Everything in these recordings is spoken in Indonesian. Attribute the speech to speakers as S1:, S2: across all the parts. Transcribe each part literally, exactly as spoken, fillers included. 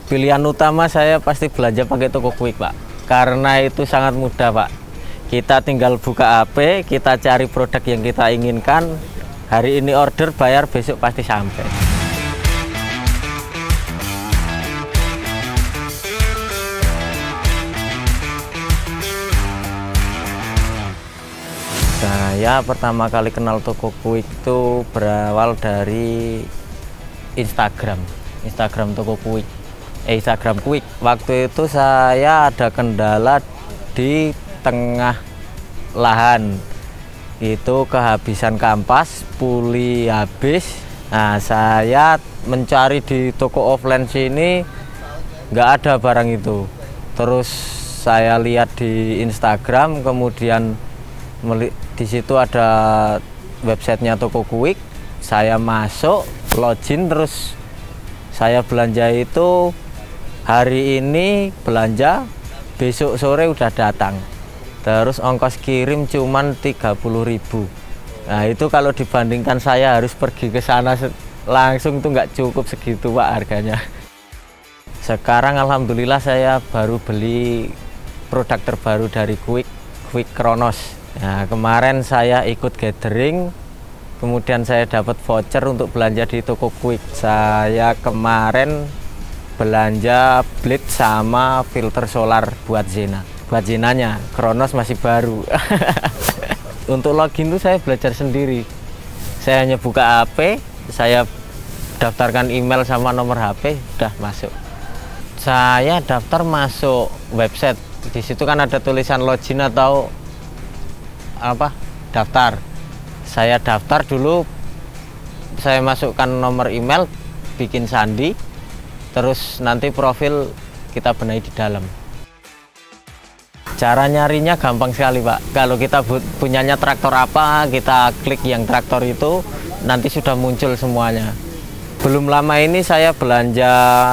S1: Pilihan utama saya pasti belanja pakai toko Quick, Pak. Karena itu sangat mudah, Pak. Kita tinggal buka H P, kita cari produk yang kita inginkan. Hari ini order, bayar, besok pasti sampai. Saya pertama kali kenal toko Quick itu berawal dari Instagram. Instagram toko Quick. Eh, Instagram Quick. Waktu itu saya ada kendala di tengah lahan. Itu kehabisan kampas, puli habis. Nah, saya mencari di toko offline sini nggak ada barang itu. Terus saya lihat di Instagram, kemudian di situ ada websitenya toko Quick. Saya masuk, login, terus saya belanja itu. Hari ini belanja, besok sore udah datang. Terus ongkos kirim cuman tiga puluh ribu. Nah, itu kalau dibandingkan saya harus pergi ke sana langsung tuh nggak cukup segitu, Pak, harganya. Sekarang alhamdulillah saya baru beli produk terbaru dari Quick, Quick Kronos. Nah, kemarin saya ikut gathering, kemudian saya dapat voucher untuk belanja di toko Quick. Saya kemarin belanja blade sama filter solar buat Zena. Buat Zenanya, Kronos masih baru. Untuk login tuh saya belajar sendiri. Saya hanya buka H P, saya daftarkan email sama nomor H P, udah masuk. Saya daftar masuk website. Di situ kan ada tulisan login atau apa? Daftar. Saya daftar dulu. Saya masukkan nomor email, bikin sandi. Terus nanti profil kita benahi di dalam. Cara nyarinya gampang sekali, Pak. Kalau kita punyanya traktor apa, kita klik yang traktor itu, nanti sudah muncul semuanya. Belum lama ini saya belanja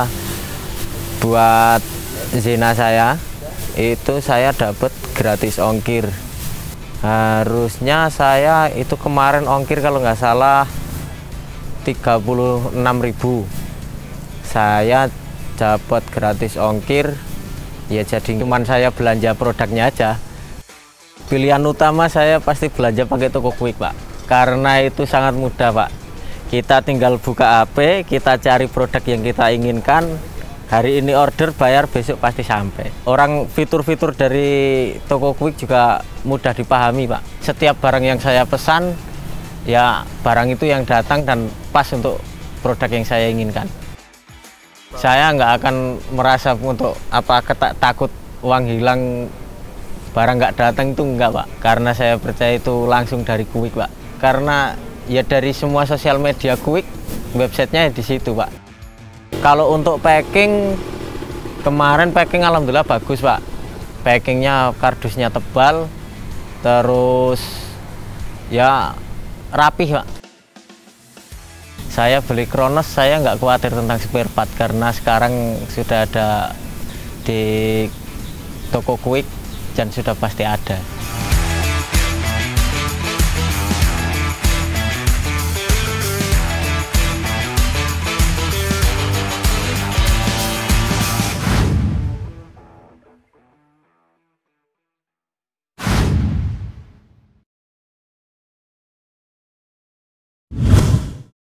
S1: buat Zena saya, itu saya dapat gratis ongkir. Harusnya saya itu kemarin ongkir kalau nggak salah tiga puluh enam ribu. Saya dapat gratis ongkir, ya jadi cuman saya belanja produknya aja. Pilihan utama saya pasti belanja pakai toko Quick, Pak. Karena itu sangat mudah, Pak. Kita tinggal buka H P, kita cari produk yang kita inginkan. Hari ini order, bayar, besok pasti sampai. Orang fitur-fitur dari toko Quick juga mudah dipahami, Pak. Setiap barang yang saya pesan, ya barang itu yang datang dan pas untuk produk yang saya inginkan. Saya nggak akan merasa untuk apa ketak, takut uang hilang, barang nggak datang, itu enggak, Pak. Karena saya percaya itu langsung dari Quick, Pak. Karena ya dari semua sosial media Quick, websitenya di situ, Pak. Kalau untuk packing, kemarin packing alhamdulillah bagus, Pak. Packingnya kardusnya tebal, terus ya rapih, Pak. Saya beli Kronos, saya nggak khawatir tentang spare part karena sekarang sudah ada di toko Quick dan sudah pasti ada.